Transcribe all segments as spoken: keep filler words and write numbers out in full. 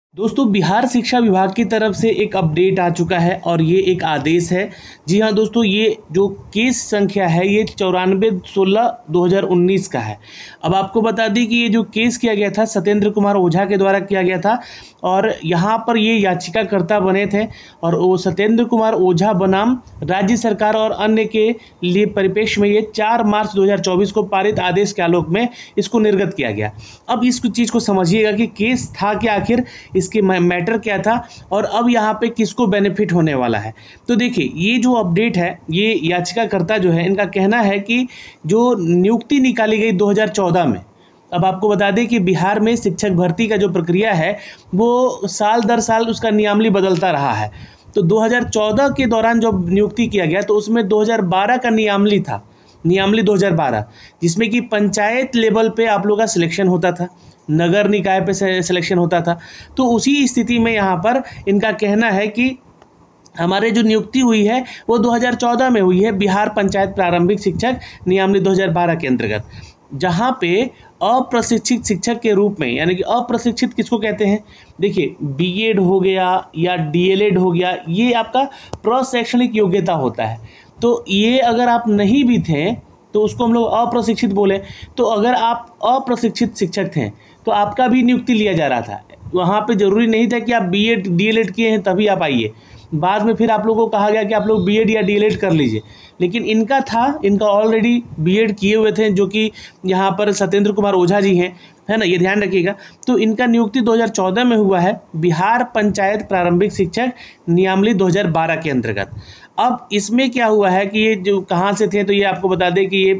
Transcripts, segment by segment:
दोस्तों, बिहार शिक्षा विभाग की तरफ से एक अपडेट आ चुका है और ये एक आदेश है। जी हाँ दोस्तों, ये जो केस संख्या है ये चौरानवे सोलह दो हज़ार उन्नीस का है। अब आपको बता दी कि ये जो केस किया गया था सत्येंद्र कुमार ओझा के द्वारा किया गया था और यहाँ पर ये याचिकाकर्ता बने थे और वो सत्येंद्र कुमार ओझा बनाम राज्य सरकार और अन्य के लिए परिप्रेक्ष्य में ये चार मार्च दो हज़ार चौबीस को पारित आदेश के आलोक में इसको निर्गत किया गया। अब इस चीज़ को समझिएगा कि केस था क्या, आखिर इसके मैटर क्या था और अब यहाँ पे किसको बेनिफिट होने वाला है। तो देखिए, ये जो अपडेट है, ये याचिकाकर्ता जो है इनका कहना है कि जो नियुक्ति निकाली गई दो हज़ार चौदह में, अब आपको बता दें कि बिहार में शिक्षक भर्ती का जो प्रक्रिया है वो साल दर साल उसका नियमावली बदलता रहा है। तो दो हज़ार चौदह के दौरान जब नियुक्ति किया गया तो उसमें दो हज़ार बारह का नियमावली था, नियमावली दो हज़ार बारह, जिसमें कि पंचायत लेवल पे आप लोगों का सिलेक्शन होता था, नगर निकाय पे सिलेक्शन होता था। तो उसी स्थिति में यहाँ पर इनका कहना है कि हमारे जो नियुक्ति हुई है वो दो हज़ार चौदह में हुई है बिहार पंचायत प्रारंभिक शिक्षक नियमावली दो हज़ार बारह के अंतर्गत, जहाँ पे अप्रशिक्षित शिक्षक के रूप में, यानी कि अप्रशिक्षित किसको कहते हैं, देखिए बीएड हो गया या डीएलएड हो गया, ये आपका प्रशैक्षणिक योग्यता होता है। तो ये अगर आप नहीं भी थे तो उसको हम लोग अप्रशिक्षित बोले। तो अगर आप अप्रशिक्षित शिक्षक थे तो आपका भी नियुक्ति लिया जा रहा था। वहाँ पे ज़रूरी नहीं था कि आप बीएड डीएलएड किए हैं तभी आप आइए। बाद में फिर आप लोगों को कहा गया कि आप लोग बीएड या डीएलएड कर लीजिए, लेकिन इनका था, इनका ऑलरेडी बीएड किए हुए थे, जो कि यहाँ पर सत्येंद्र कुमार ओझा जी हैं, है ना, ये ध्यान रखिएगा। तो इनका नियुक्ति दो हज़ार चौदह में हुआ है बिहार पंचायत प्रारंभिक शिक्षक नियमावली दो हज़ार बारह के अंतर्गत। अब इसमें क्या हुआ है कि ये जो कहाँ से थे, तो ये आपको बता दें कि ये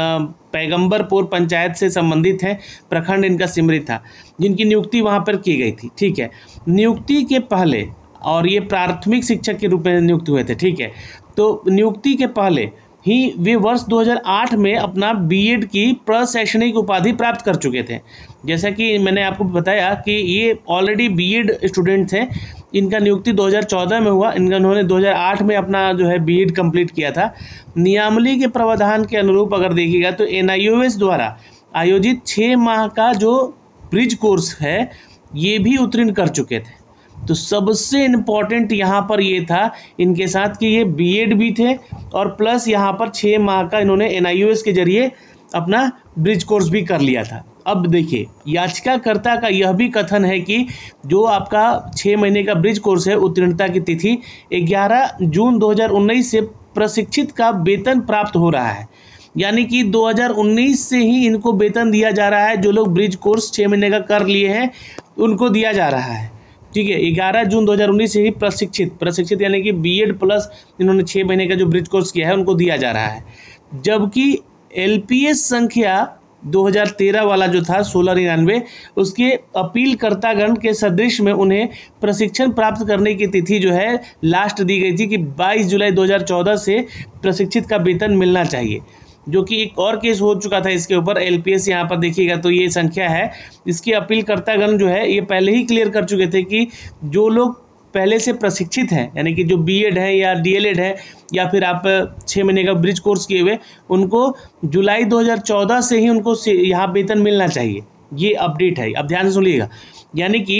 पैगंबरपुर पंचायत से संबंधित हैं, प्रखंड इनका सिमरी था, जिनकी नियुक्ति वहाँ पर की गई थी। ठीक है, नियुक्ति के पहले, और ये प्राथमिक शिक्षक के रूप में नियुक्त हुए थे। ठीक है, तो नियुक्ति के पहले ही वे वर्ष दो हज़ार आठ में अपना बीएड की प्रशैक्षणिक उपाधि प्राप्त कर चुके थे। जैसा कि मैंने आपको बताया कि ये ऑलरेडी बीएड स्टूडेंट थे। इनका नियुक्ति दो हज़ार चौदह में हुआ, इनका उन्होंने दो हज़ार आठ में अपना जो है बीएड कंप्लीट किया था। नियमावली के प्रावधान के अनुरूप अगर देखिएगा तो एनआईओएस द्वारा आयोजित छः माह का जो ब्रिज कोर्स है ये भी उत्तीर्ण कर चुके थे। तो सबसे इम्पॉर्टेंट यहाँ पर ये था इनके साथ कि ये बीएड भी थे और प्लस यहाँ पर छः माह का इन्होंने एनआईओएस के जरिए अपना ब्रिज कोर्स भी कर लिया था। अब देखिए, याचिकाकर्ता का यह भी कथन है कि जो आपका छः महीने का ब्रिज कोर्स है, उत्तीर्णता की तिथि ग्यारह जून दो हज़ार उन्नीस से प्रशिक्षित का वेतन प्राप्त हो रहा है। यानी कि दो हज़ार उन्नीस से ही इनको वेतन दिया जा रहा है। जो लोग ब्रिज कोर्स छः महीने का कर लिए हैं उनको दिया जा रहा है। ठीक है, ग्यारह जून दो हज़ार उन्नीस से ही प्रशिक्षित प्रशिक्षित यानी कि बीएड प्लस इन्होंने छः महीने का जो ब्रिज कोर्स किया है उनको दिया जा रहा है। जबकि एलपीएस संख्या दो हज़ार तेरह वाला जो था सोलह निन्यानवे, उसके अपीलकर्तागण के सदृश में उन्हें प्रशिक्षण प्राप्त करने की तिथि जो है लास्ट दी गई थी कि बाईस जुलाई दो हज़ार चौदह से प्रशिक्षित का वेतन मिलना चाहिए, जो कि एक और केस हो चुका था इसके ऊपर। एलपीएस यहाँ पर देखिएगा तो ये संख्या है, इसके अपीलकर्तागण जो है ये पहले ही क्लियर कर चुके थे कि जो लोग पहले से प्रशिक्षित हैं, यानी कि जो बीएड है या डीएलएड है या फिर आप छः महीने का ब्रिज कोर्स किए हुए, उनको जुलाई दो हज़ार चौदह से ही उनको यहाँ वेतन मिलना चाहिए। ये अपडेट है, अब ध्यान से सुनिएगा। यानी कि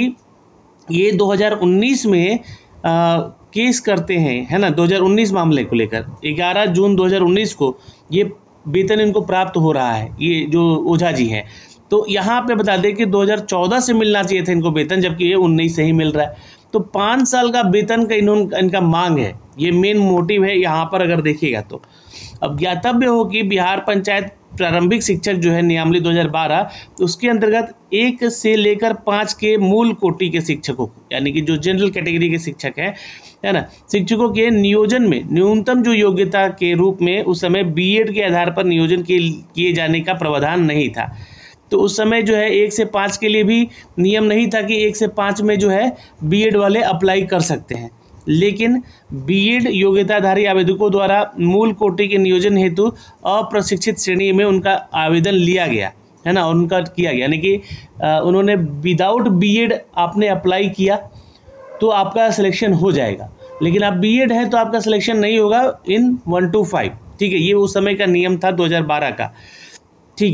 ये दो हज़ार उन्नीस में आ, केस करते हैं, है ना, दो हज़ार उन्नीस मामले को लेकर ग्यारह जून दो हज़ार उन्नीस को ये वेतन इनको प्राप्त हो रहा है, ये जो ओझा जी हैं। तो यहाँ पे बता दें कि दो हज़ार चौदह से मिलना चाहिए था इनको वेतन, जबकि ये उन्नीस से ही मिल रहा है। तो पाँच साल का वेतन का इन्होंने इनका मांग है, ये मेन मोटिव है यहाँ पर अगर देखिएगा तो। अब ज्ञातव्य हो कि बिहार पंचायत प्रारंभिक शिक्षक जो है नियमावली दो हज़ार बारह, उसके अंतर्गत एक से लेकर पाँच के मूल कोटि के शिक्षकों को, यानी कि जो जनरल कैटेगरी के शिक्षक हैं, है ना, शिक्षकों के नियोजन में न्यूनतम जो योग्यता के रूप में उस समय बीएड के आधार पर नियोजन किए जाने का प्रावधान नहीं था। तो उस समय जो है एक से पाँच के लिए भी नियम नहीं था कि एक से पाँच में जो है बीएड वाले अप्लाई कर सकते हैं, लेकिन बीएड योग्यताधारी आवेदकों द्वारा मूल कोटि के नियोजन हेतु अप्रशिक्षित श्रेणी में उनका आवेदन लिया गया, है ना, उनका किया गया। यानी कि उन्होंने विदाउट बीएड आपने अप्लाई किया तो आपका सिलेक्शन हो जाएगा, लेकिन आप बीएड है तो आपका सिलेक्शन नहीं होगा इन वन टू फाइव। ठीक है, ये उस समय का नियम था दो हज़ार बारह का। ठीक है,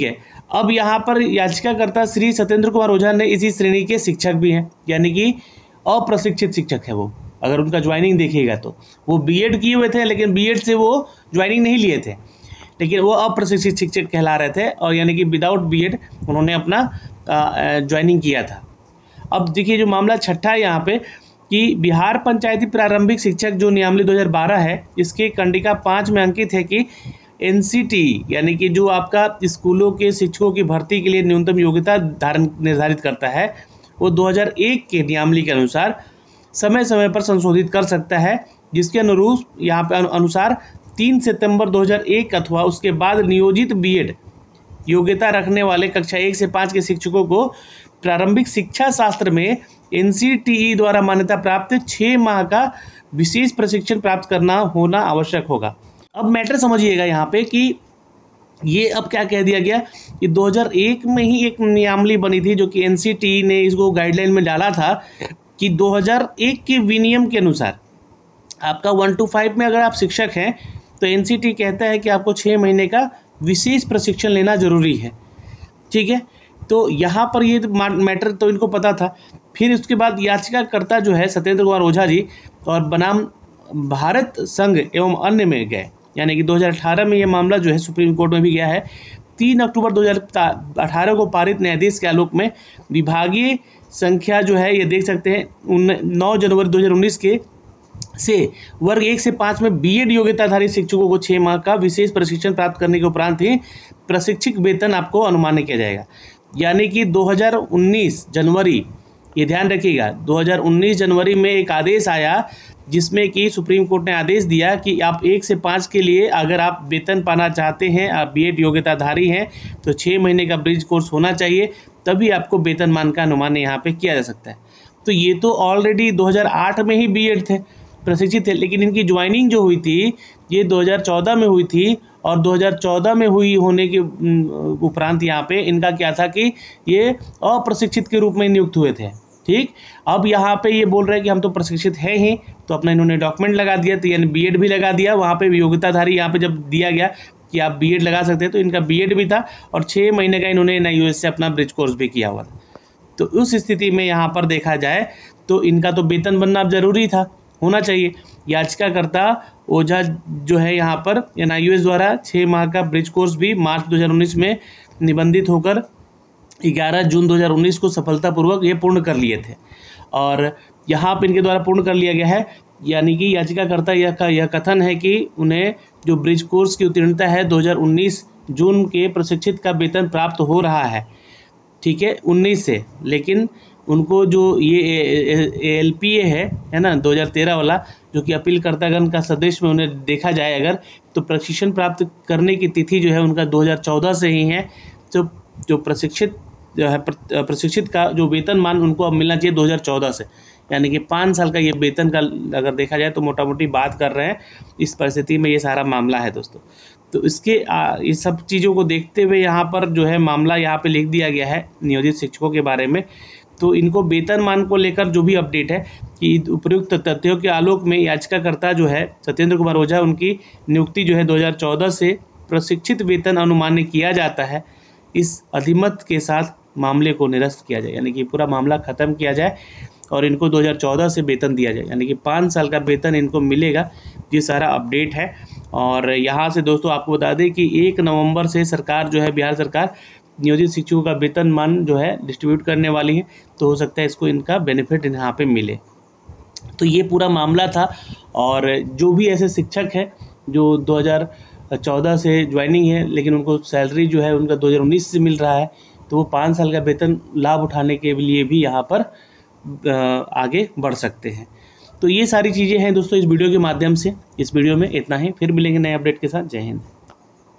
अब यहाँ पर याचिकाकर्ता श्री सत्येंद्र कुमार ओझा ने इसी श्रेणी के शिक्षक भी हैं, यानी कि अप्रशिक्षित शिक्षक है वो। अगर उनका ज्वाइनिंग देखिएगा तो वो बीएड किए हुए थे, लेकिन बीएड से वो ज्वाइनिंग नहीं लिए थे, लेकिन वो अप्रशिक्षित शिक्षक कहला रहे थे, और यानी कि विदाउट बीएड उन्होंने अपना ज्वाइनिंग किया था। अब देखिए जो मामला छठा है यहाँ पे कि बिहार पंचायती प्रारंभिक शिक्षक जो नियमावली दो हज़ार बारह है, इसके कंडिका पाँच में अंकित है कि एनसीटी यानी कि जो आपका स्कूलों के शिक्षकों की भर्ती के लिए न्यूनतम योग्यता धारण निर्धारित करता है, वो दो हज़ार एक के नियमावली के अनुसार समय समय पर संशोधित कर सकता है, जिसके अनुरूप यहाँ पे अनुसार तीन सितंबर दो हज़ार एक अथवा उसके बाद नियोजित बीएड योग्यता रखने वाले कक्षा एक से पाँच के शिक्षकों को प्रारंभिक शिक्षा शास्त्र में एनसीटीई द्वारा मान्यता प्राप्त छः माह का विशेष प्रशिक्षण प्राप्त करना होना आवश्यक होगा। अब मैटर समझिएगा यहाँ पे कि ये अब क्या कह दिया गया कि दो हज़ार एक में ही एक नियमावली बनी थी, जो कि एनसीटीई ने इसको गाइडलाइन में डाला था कि दो हज़ार एक के विनियम के अनुसार आपका वन टू फाइव में अगर आप शिक्षक हैं तो एनसीटीई कहता है कि आपको छः महीने का विशेष प्रशिक्षण लेना जरूरी है। ठीक है, तो यहाँ पर ये मैटर तो इनको पता था। फिर उसके बाद याचिकाकर्ता जो है सत्येंद्र कुमार ओझा जी और बनाम भारत संघ एवं अन्य में गए, यानी कि दो हज़ार अठारह में ये मामला जो है सुप्रीम कोर्ट में भी गया है। तीन अक्टूबर दो हज़ार अठारह को पारित न्यायाधीश के आलोक में विभागीय संख्या जो है ये देख सकते हैं नौ जनवरी दो हज़ार उन्नीस के से वर्ग एक से पाँच में बीएड योग्यताधारी शिक्षकों को छः माह का विशेष प्रशिक्षण प्राप्त करने के उपरांत ही प्रशिक्षक वेतन आपको अनुमानित किया जाएगा। यानी कि दो हज़ार उन्नीस जनवरी, ये ध्यान रखिएगा, दो हज़ार उन्नीस जनवरी में एक आदेश आया जिसमें कि सुप्रीम कोर्ट ने आदेश दिया कि आप एक से पाँच के लिए अगर आप वेतन पाना चाहते हैं, आप बीएड योग्यताधारी हैं, तो छः महीने का ब्रिज कोर्स होना चाहिए, तभी आपको वेतनमान का अनुमान यहाँ पे किया जा सकता है। तो ये तो ऑलरेडी दो हज़ार आठ में ही बीएड थे, प्रशिक्षित थे, लेकिन इनकी ज्वाइनिंग जो हुई थी ये दो हज़ार चौदह में हुई थी, और दो हज़ार चौदह में हुई होने के उपरांत यहाँ पे इनका क्या था कि ये अप्रशिक्षित के रूप में नियुक्त हुए थे। ठीक, अब यहाँ पे ये बोल रहे हैं कि हम तो प्रशिक्षित है ही, तो अपना इन्होंने डॉक्यूमेंट लगा दिया, तो यानी बीएड भी लगा दिया। वहाँ पे योग्यताधारी यहाँ पे जब दिया गया कि आप बीएड लगा सकते हैं, तो इनका बीएड भी था और छः महीने का इन्होंने एनआईयूएस से अपना ब्रिज कोर्स भी किया हुआ था। तो उस स्थिति में यहाँ पर देखा जाए तो इनका तो वेतन बनना अब जरूरी था, होना चाहिए। याचिकाकर्ता ओझा जो है यहाँ पर एनआईयूएस द्वारा छः माह का ब्रिज कोर्स भी मार्च दो हज़ार उन्नीस में निबंधित होकर ग्यारह जून दो हज़ार उन्नीस को सफलतापूर्वक ये पूर्ण कर लिए थे, और यहाँ पर इनके द्वारा पूर्ण कर लिया गया है। यानी कि याचिकाकर्ता यह का यह कथन है कि उन्हें जो ब्रिज कोर्स की उत्तीर्णता है दो हज़ार उन्नीस जून के प्रशिक्षित का वेतन प्राप्त हो रहा है। ठीक है, उन्नीस से, लेकिन उनको जो ये एल पी ए है है ना दो हज़ार तेरह वाला, जो कि अपीलकर्तागण का सदस्य में उन्हें देखा जाए अगर, तो प्रशिक्षण प्राप्त करने की तिथि जो है उनका दो हज़ार चौदह से ही है। तो जो प्रशिक्षित जो है प्रशिक्षित का जो वेतनमान उनको अब मिलना चाहिए दो हज़ार चौदह से, यानी कि पाँच साल का ये वेतन का अगर देखा जाए तो मोटा मोटी बात कर रहे हैं। इस परिस्थिति में ये सारा मामला है दोस्तों। तो इसके इस सब चीज़ों को देखते हुए यहाँ पर जो है मामला यहाँ पे लिख दिया गया है नियोजित शिक्षकों के बारे में। तो इनको वेतनमान को लेकर जो भी अपडेट है कि उपयुक्त तथ्यों के आलोक में याचिकाकर्ता जो है सत्येंद्र कुमार ओझा, उनकी नियुक्ति जो है दो हज़ार चौदह से प्रशिक्षित वेतन अनुमान्य किया जाता है, इस अधिमत के साथ मामले को निरस्त किया जाए, यानी कि पूरा मामला ख़त्म किया जाए और इनको दो हज़ार चौदह से वेतन दिया जाए, यानी कि पाँच साल का वेतन इनको मिलेगा। ये सारा अपडेट है। और यहाँ से दोस्तों आपको बता दें कि एक नवंबर से सरकार जो है, बिहार सरकार नियोजित शिक्षकों का वेतनमान जो है डिस्ट्रीब्यूट करने वाली है, तो हो सकता है इसको इनका बेनिफिट यहाँ पे मिले। तो ये पूरा मामला था। और जो भी ऐसे शिक्षक हैं जो दो हज़ार चौदह से ज्वाइनिंग है, लेकिन उनको सैलरी जो है उनका दो हज़ार उन्नीस से मिल रहा है, तो वो पाँच साल का वेतन लाभ उठाने के लिए भी यहाँ पर आगे बढ़ सकते हैं। तो ये सारी चीज़ें हैं दोस्तों इस वीडियो के माध्यम से। इस वीडियो में इतना ही, फिर मिलेंगे नए अपडेट के साथ। जय हिंद।